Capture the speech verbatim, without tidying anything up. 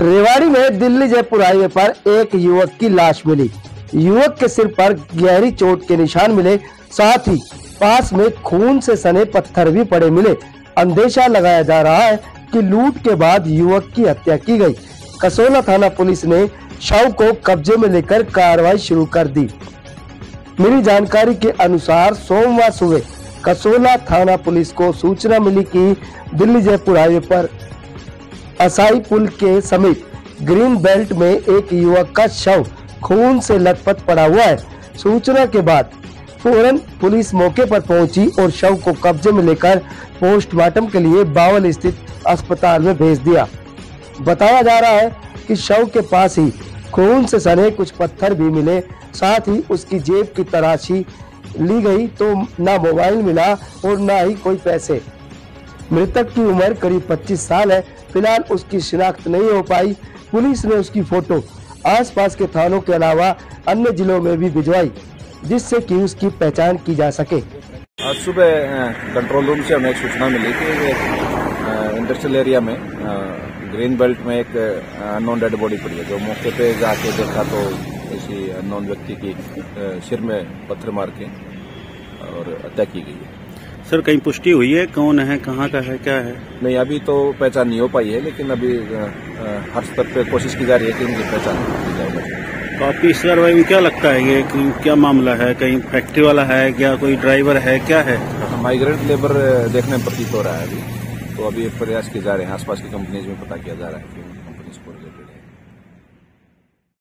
रेवाड़ी में दिल्ली जयपुर हाईवे पर एक युवक की लाश मिली। युवक के सिर पर गहरी चोट के निशान मिले, साथ ही पास में खून से सने पत्थर भी पड़े मिले। अंदेशा लगाया जा रहा है कि लूट के बाद युवक की हत्या की गई। कसोला थाना पुलिस ने शव को कब्जे में लेकर कार्रवाई शुरू कर दी। मिली जानकारी के अनुसार सोमवार सुबह कसोला थाना पुलिस को सूचना मिली कि दिल्ली जयपुर हाईवे पर असाई पुल के समीप ग्रीन बेल्ट में एक युवक का शव खून से लथपथ पड़ा हुआ है। सूचना के बाद फौरन पुलिस मौके पर पहुंची और शव को कब्जे में लेकर पोस्टमार्टम के लिए बावल स्थित अस्पताल में भेज दिया। बताया जा रहा है कि शव के पास ही खून से सने कुछ पत्थर भी मिले, साथ ही उसकी जेब की तलाशी ली गई तो ना मोबाइल मिला और ना ही कोई पैसे। मृतक की उम्र करीब पच्चीस साल है। फिलहाल उसकी शिनाख्त नहीं हो पाई। पुलिस ने उसकी फोटो आसपास के थानों के अलावा अन्य जिलों में भी भिजवाई, जिससे कि उसकी पहचान की जा सके। आज सुबह कंट्रोल रूम से हमें एक सूचना मिली कि इंडस्ट्रियल एरिया में ग्रीन बेल्ट में एक अननोन डेड बॉडी पड़ी है। जो मौके पे जाके देखा तो किसी अननोन व्यक्ति की सिर में पत्थर मार के और हत्या की गई है। सर, कहीं पुष्टि हुई है कौन है, कहाँ का है, क्या है? नहीं, अभी तो पहचान नहीं हो पाई है, लेकिन अभी हर स्तर पे कोशिश की जा रही है कि इनकी पहचान की जाए। तो आपकी इस कार्रवाई में क्या लगता है, ये क्या मामला है? कहीं फैक्ट्री वाला है क्या, कोई ड्राइवर है, क्या है? माइग्रेंट लेबर देखने में प्रतीत हो रहा है अभी, तो अभी प्रयास किए जा रहे हैं, आसपास की कंपनीज में पता किया जा रहा है।